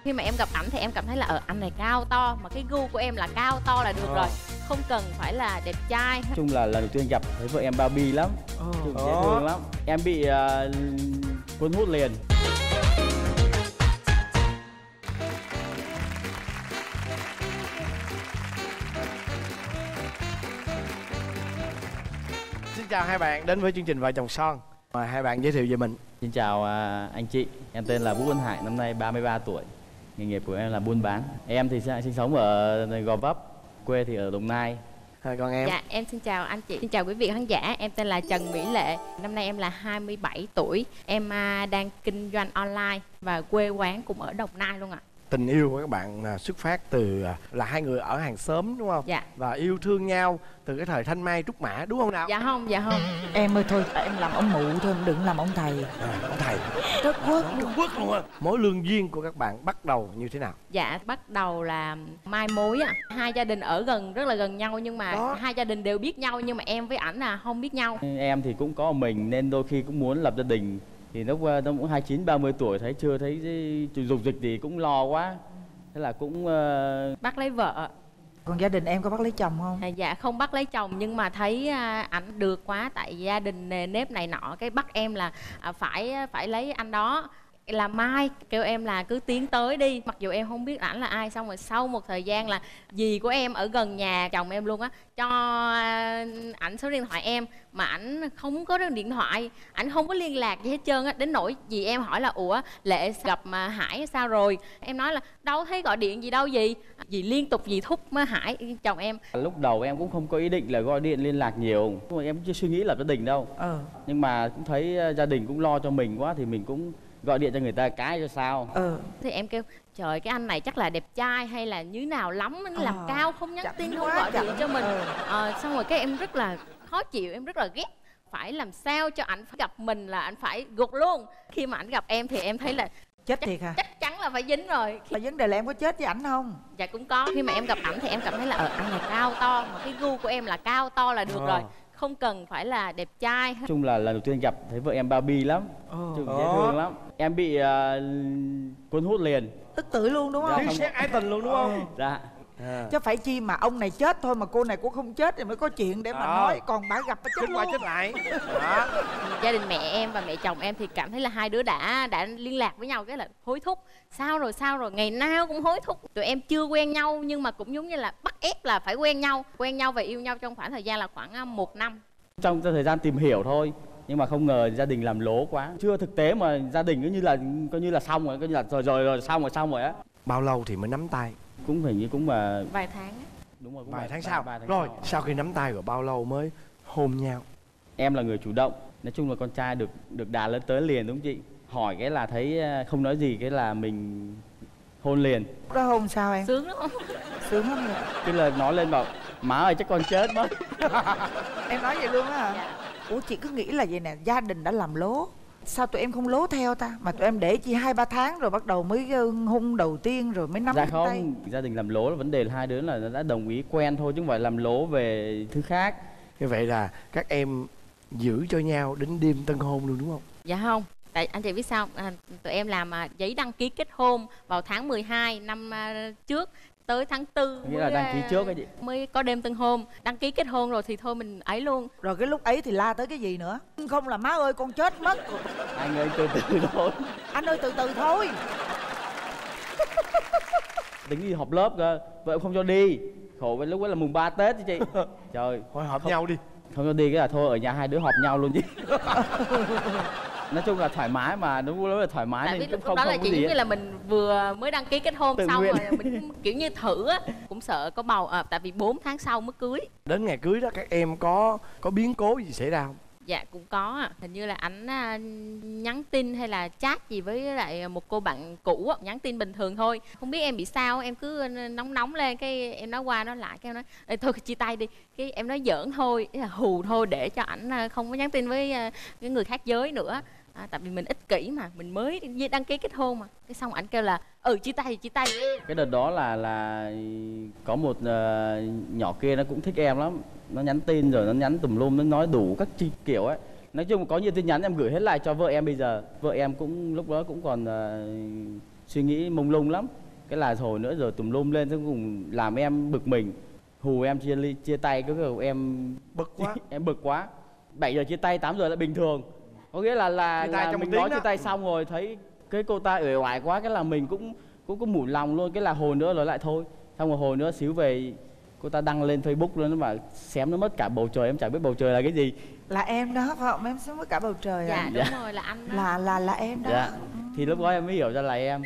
Khi mà em gặp ảnh thì em cảm thấy là anh này cao to, mà cái gu của em là cao to là được rồi, không cần phải là đẹp trai. Nói chung là lần đầu tiên gặp thấy vợ em Barbie lắm, dễ thương lắm. Em bị cuốn hút liền. Xin chào hai bạn đến với chương trình Vợ Chồng Son. Mời hai bạn giới thiệu về mình. Xin chào anh chị, em tên là Vũ Văn Hải, năm nay 33 tuổi. Nghề nghiệp của em là buôn bán. Em thì sinh sống ở Gò Vấp, quê thì ở Đồng Nai. Còn em? Dạ, em xin chào anh chị, xin chào quý vị khán giả. Em tên là Trần Mỹ Lệ, năm nay em là 27 tuổi. Em đang kinh doanh online và quê quán cũng ở Đồng Nai luôn ạ. Tình yêu của các bạn xuất phát từ là hai người ở hàng xóm đúng không? Dạ. Và yêu thương nhau từ cái thời thanh mai trúc mã đúng không nào? Dạ không, dạ không. Em ơi thôi, em làm ông mụ thôi, đừng làm ông thầy. Ông thầy Trất quốc luôn á. Mối lương duyên của các bạn bắt đầu như thế nào? Dạ, bắt đầu là mai mối ạ. Hai gia đình ở rất là gần nhau, nhưng mà hai gia đình đều biết nhau, nhưng mà em với ảnh là không biết nhau. Em thì cũng có mình nên đôi khi cũng muốn lập gia đình. Thì lúc nó cũng 29-30 tuổi, chưa thấy dục dịch thì cũng lo quá. Thế là cũng bắt lấy vợ. Còn gia đình em có bắt lấy chồng không? Dạ không bắt lấy chồng, nhưng mà thấy ảnh được quá, tại gia đình nề nếp này nọ, cái bắt em là phải lấy anh đó. Là Mai kêu em là cứ tiến tới đi, mặc dù em không biết ảnh là ai. Xong rồi sau một thời gian là dì của em ở gần nhà chồng em luôn á, cho ảnh số điện thoại em, mà ảnh không có điện thoại, ảnh không có liên lạc gì hết trơn á. Đến nỗi dì em hỏi là ủa Lệ gặp mà Hải sao rồi, em nói là đâu thấy gọi điện gì đâu dì. Dì liên tục dì thúc mới Hải chồng em. Lúc đầu em cũng không có ý định là gọi điện liên lạc nhiều, nhưng mà em cũng chưa suy nghĩ lập gia đình đâu. Nhưng mà cũng thấy gia đình cũng lo cho mình quá thì mình cũng gọi điện cho người ta cái cho sao. Thì em kêu trời, cái anh này chắc là đẹp trai hay là như nào lắm, anh làm cao không nhắn tin, không gọi điện cho mình. Xong rồi cái em rất là khó chịu, em rất là ghét. Phải làm sao cho ảnh phải gặp mình là ảnh phải gục luôn. Khi mà ảnh gặp em thì em thấy là chết thiệt hả? Chắc chắn là phải dính rồi. Mà vấn đề là em có chết với ảnh không? Dạ cũng có. Khi mà em gặp ảnh thì em cảm thấy là anh này cao to, mà cái gu của em là cao to là được rồi, không cần phải là đẹp trai. Nói chung là lần đầu tiên gặp thấy vợ em Barbie lắm, dễ thương lắm. Em bị cuốn hút liền, tức tử luôn đúng không? Xét ái tình luôn đúng không? Dạ. Chứ phải chi mà ông này chết thôi mà cô này cũng không chết thì mới có chuyện để mà nói. Còn bả gặp nó chết qua chết lại. Gia đình mẹ em và mẹ chồng em thì cảm thấy là hai đứa đã liên lạc với nhau, cái là hối thúc. Sao rồi ngày nào cũng hối thúc. Tụi em chưa quen nhau nhưng mà cũng giống như là bắt ép là phải quen nhau và yêu nhau trong khoảng thời gian là khoảng 1 năm. Trong thời gian tìm hiểu thôi, nhưng mà không ngờ gia đình làm lố quá, chưa thực tế mà gia đình coi như là xong rồi, coi như là rồi xong rồi á. Bao lâu thì mới nắm tay? Cũng hình như cũng mà vài tháng. Đúng rồi, vài tháng sau. Rồi sau khi nắm tay rồi bao lâu mới hôn nhau? Em là người chủ động, nói chung là con trai được đà lên tới liền đúng không chị? Hỏi cái là thấy không nói gì, cái là mình hôn liền. Đó hôn sao em? Sướng lắm. Sướng lắm vậy. Cái lời nói lên bảo má ơi chắc con chết mất. Em nói vậy luôn á hả? Dạ. Ủa chị cứ nghĩ là vậy nè, gia đình đã làm lố, sao tụi em không lố theo ta? Mà tụi em để chi 2-3 tháng rồi bắt đầu mới hôn đầu tiên rồi mới nắm dạ tay. Không, gia đình làm lố là vấn đề là hai đứa là đã đồng ý quen thôi, chứ không phải làm lố về thứ khác. Như vậy là các em giữ cho nhau đến đêm tân hôn luôn đúng không? Dạ không. Tại anh chị biết sao, tụi em làm giấy đăng ký kết hôn vào tháng 12 năm trước, tới tháng 4 nghĩa là đăng ký trước ấy chị, mới có đêm tân hôn. Đăng ký kết hôn rồi thì thôi mình ấy luôn. Rồi cái lúc ấy thì la tới cái gì nữa? Không là má ơi con chết mất. Anh ơi từ từ thôi. Anh ơi từ từ thôi. Tính đi họp lớp cơ, vợ không cho đi. Khổ với lúc đó là mùng 3 Tết chứ chị. Trời, thôi họp nhau đi. Không cho đi cái là thôi ở nhà hai đứa họp nhau luôn chứ. Nói chung là thoải mái mà, đúng là thoải mái. Tại nên lúc không đó là không chỉ gì như là mình vừa mới đăng ký kết hôn tự xong nguyện. rồi mình kiểu như thử á, cũng sợ có bầu tại vì 4 tháng sau mới cưới. Đến ngày cưới đó các em có biến cố gì xảy ra không? Dạ cũng có. Hình như là ảnh nhắn tin hay là chat gì với lại một cô bạn cũ, nhắn tin bình thường thôi. Không biết em bị sao, em cứ nóng lên, cái em nói qua nói lại, cái em nói thôi chia tay đi. Cái em nói giỡn thôi, là hù thôi để cho ảnh không có nhắn tin với cái người khác giới nữa. Tại vì mình ích kỷ mà, mình mới đăng ký kết hôn mà. Cái xong ảnh kêu là chia tay thì chia tay. Cái đợt đó là có một nhỏ kia nó cũng thích em lắm, nó nhắn tin rồi nó nhắn tùm lum, nó nói đủ các chi kiểu ấy. Nói chung có nhiều tin nhắn em gửi hết lại cho vợ em bây giờ. Vợ em cũng lúc đó cũng còn suy nghĩ mông lung lắm. Cái là hồi nữa rồi tùm lum lên, cuối cùng làm em bực mình, hù em chia tay. Cái em bực quá. Em bực quá. 7 giờ chia tay, 8 giờ là bình thường. Có nghĩa là mình nói chia tay xong rồi thấy cái cô ta uể oải quá, cái là mình cũng có mủi lòng luôn. Cái là hồi nữa nói lại thôi. Xong rồi hồi nữa xíu về cô ta đăng lên Facebook luôn, nó bảo xém nó mất cả bầu trời, em chẳng biết bầu trời là cái gì. Là em đó phải không? Em xém mất cả bầu trời à? Dạ đúng rồi, là anh đó. Là em đó. Dạ. Thì lúc đó em mới hiểu ra là em.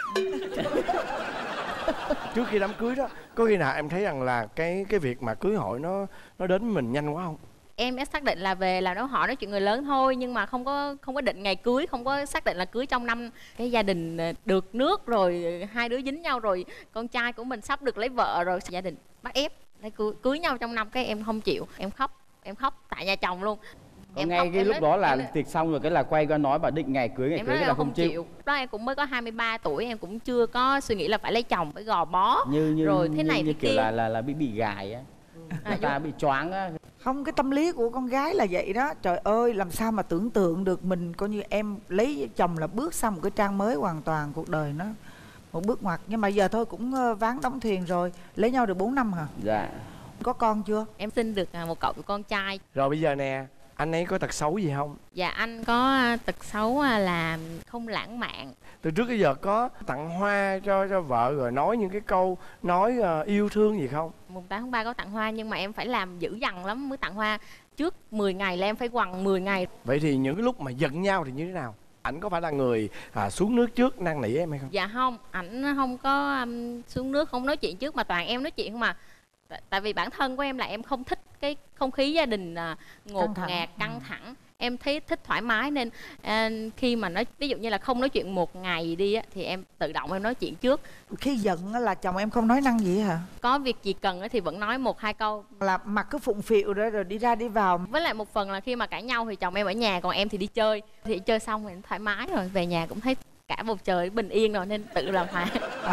Trước khi đám cưới đó, có khi nào em thấy rằng là cái việc mà cưới hỏi nó đến với mình nhanh quá không? Em đã xác định là về là họ nói chuyện người lớn thôi, nhưng mà không có định ngày cưới, không có xác định là cưới trong năm. Cái gia đình được nước rồi, hai đứa dính nhau rồi, con trai của mình sắp được lấy vợ rồi, gia đình bắt ép lấy cưới nhau trong năm. Cái em không chịu, em khóc tại nhà chồng luôn. Em ngay cái lúc đó là tiệc xong rồi, cái là quay qua nói bảo định ngày cưới, cái là không chịu. Đó em cũng mới có 23 tuổi, em cũng chưa có suy nghĩ là phải lấy chồng, phải gò bó rồi thế này như thế kiểu kia. là bị gài á, người ta bị choáng á. Không, cái tâm lý của con gái là vậy đó. Trời ơi, làm sao mà tưởng tượng được mình coi như em lấy chồng là bước sang một cái trang mới hoàn toàn, cuộc đời nó một bước ngoặt. Nhưng mà giờ thôi cũng ván đóng thuyền rồi. Lấy nhau được 4 năm hả? Dạ. Có con chưa? Em sinh được một cậu con trai. Rồi bây giờ nè, anh ấy có tật xấu gì không? Dạ anh có tật xấu là không lãng mạn. Từ trước tới giờ có tặng hoa cho vợ rồi nói những cái câu nói yêu thương gì không? Mùng 8 tháng 3 có tặng hoa, nhưng mà em phải làm dữ dằn lắm mới tặng hoa. Trước 10 ngày là em phải quằn 10 ngày. Vậy thì những cái lúc mà giận nhau thì như thế nào? Ảnh có phải là người xuống nước trước năn nỉ em hay không? Dạ không, ảnh không có xuống nước, không nói chuyện trước mà toàn em nói chuyện không mà. Tại vì bản thân của em là em không thích cái không khí gia đình ngột ngạt, căng thẳng. Em thấy thích thoải mái nên khi mà nói ví dụ như là không nói chuyện một ngày đi á, thì em tự động em nói chuyện trước. Khi giận là chồng em không nói năng gì hả? Có việc gì cần thì vẫn nói 1-2 câu. Là mặt cứ phụng phịu rồi đi ra đi vào. Với lại một phần là khi mà cãi nhau thì chồng em ở nhà, còn em thì đi chơi. Thì chơi xong thì thoải mái rồi, về nhà cũng thấy cả bầu trời bình yên rồi nên tự làm hòa.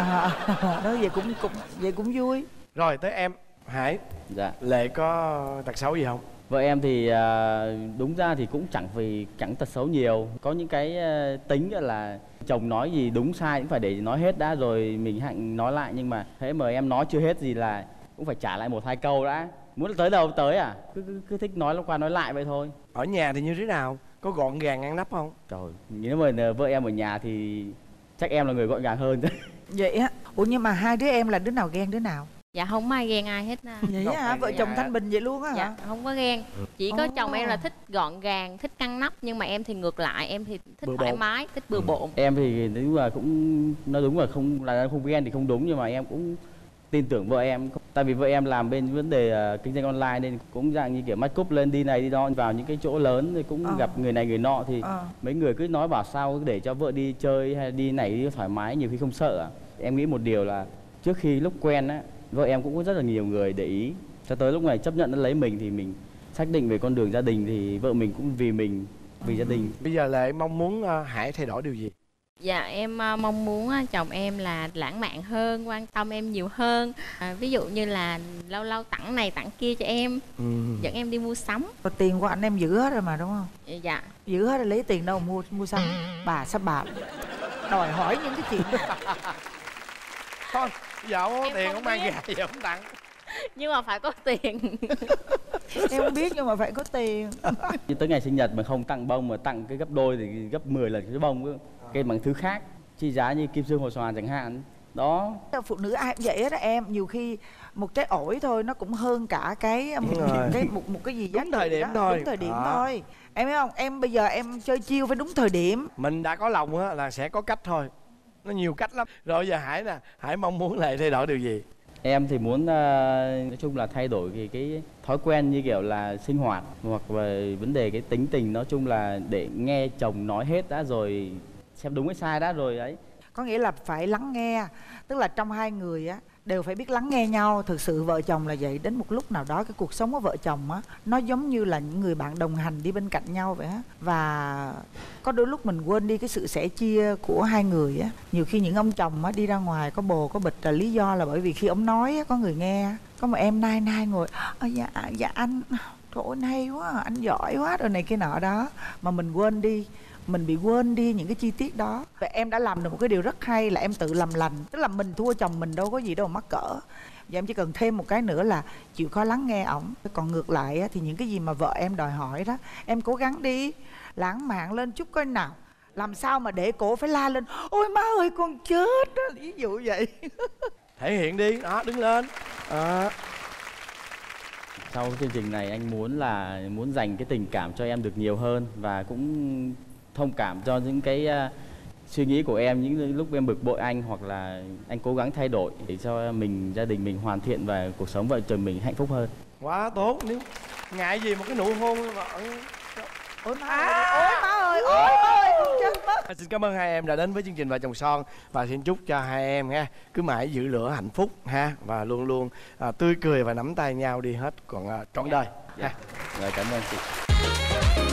Đó vậy cũng vui. Rồi tới em Hải. Dạ. Lệ có tật xấu gì không? Vợ em thì đúng ra thì cũng chẳng tật xấu nhiều. Có những cái tính là chồng nói gì đúng sai cũng phải để nói hết đã rồi mình hạnh nói lại. Nhưng mà thế mà em nói chưa hết gì là cũng phải trả lại 1-2 câu đã. Muốn tới đâu tới à? Cứ thích nói qua nói lại vậy thôi. Ở nhà thì như thế nào? Có gọn gàng ngăn nắp không? Trời, nếu mà vợ em ở nhà thì chắc em là người gọn gàng hơn. Vậy á? Ủa nhưng mà hai đứa em là đứa nào ghen đứa nào? Dạ không ai ghen ai hết. Vậy hả? Vợ chồng thanh bình vậy luôn á hả? Dạ không có ghen. Chỉ có chồng em là thích gọn gàng, thích ngăn nắp, nhưng mà em thì ngược lại, em thì thích thoải mái, thích bừa bộn. Em thì đúng là cũng nói đúng là không ghen thì không đúng, nhưng mà em cũng tin tưởng vợ em. Tại vì vợ em làm bên vấn đề kinh doanh online nên cũng dạng như kiểu mắt cúp lên đi này đi đó, vào những cái chỗ lớn thì cũng gặp người này người nọ thì mấy người cứ nói bảo sao để cho vợ đi chơi hay đi này đi thoải mái, nhiều khi không sợ à. Em nghĩ một điều là trước khi lúc quen á, vợ em cũng có rất là nhiều người để ý, cho tới lúc này chấp nhận nó lấy mình thì mình xác định về con đường gia đình thì vợ mình cũng vì mình, vì gia đình. Bây giờ Lệ mong muốn Hải thay đổi điều gì? Dạ em mong muốn chồng em là lãng mạn hơn, quan tâm em nhiều hơn. Ví dụ như là lâu lâu tặng này tặng kia cho em, dẫn em đi mua sắm. Tiền của anh em giữ hết rồi mà đúng không? Dạ. Giữ hết rồi, lấy tiền đâu mua sắm. Bà sao bà đòi hỏi những cái chuyện thôi giờ không có em tiền không không mang biết. về giờ không tặng. Nhưng mà phải có tiền. em không biết nhưng mà phải có tiền. Như tới ngày sinh nhật mà không tặng bông mà tặng cái gấp đôi thì gấp 10 lần cái bông cơ. Cái bằng thứ khác chi giá như kim sương hồ xoàn chẳng hạn đó. Phụ nữ ai cũng vậy đó em, nhiều khi một trái ổi thôi nó cũng hơn cả cái một cái gì giá đúng thời điểm đó. thôi. Đúng thời điểm thôi. Em biết không, em bây giờ em chơi chiêu phải đúng thời điểm. Mình đã có lòng á là sẽ có cách thôi, nó nhiều cách lắm. Rồi giờ Hải nè, Hải mong muốn Lệ thay đổi điều gì? Em thì muốn nói chung là thay đổi cái thói quen như kiểu là sinh hoạt hoặc về vấn đề cái tính tình, nói chung là để nghe chồng nói hết đã rồi xem đúng hay sai đã rồi ấy. Có nghĩa là phải lắng nghe, tức là trong hai người á đều phải biết lắng nghe nhau. Thực sự vợ chồng là vậy, đến một lúc nào đó cái cuộc sống của vợ chồng á nó giống như là những người bạn đồng hành đi bên cạnh nhau vậy á. Và có đôi lúc mình quên đi cái sự sẻ chia của hai người á. Nhiều khi những ông chồng á đi ra ngoài có bồ có bịch là lý do là bởi vì khi ông nói á, có người nghe. Có một em nai ngồi dạ anh, trời ơi hay quá, anh giỏi quá rồi này kia nọ đó, mà mình quên đi mình bị quên đi những cái chi tiết đó. Và em đã làm được một cái điều rất hay là em tự làm lành. Tức là mình thua chồng mình đâu có gì đâu mắc cỡ. Và em chỉ cần thêm một cái nữa là chịu khó lắng nghe ổng. Còn ngược lại á, thì những cái gì mà vợ em đòi hỏi đó, em cố gắng đi, lãng mạn lên chút coi nào. Làm sao mà để cổ phải la lên ôi má ơi con chết đó, ví dụ vậy. Thể hiện đi, đó, đứng lên. Sau chương trình này anh muốn dành cái tình cảm cho em được nhiều hơn, và cũng thông cảm cho những cái suy nghĩ của em những lúc em bực bội anh, hoặc là anh cố gắng thay đổi để cho gia đình mình hoàn thiện và cuộc sống vợ chồng mình hạnh phúc hơn. Quá tốt. Nếu ngại gì một cái nụ hôn mà... Ôi má ơi, ôi má ơi con chết mất. Xin cảm ơn hai em đã đến với chương trình Vợ Chồng Son, và xin chúc cho hai em ha cứ mãi giữ lửa hạnh phúc ha, và luôn luôn tươi cười và nắm tay nhau đi hết còn trọn đời ha. Rồi, cảm ơn chị.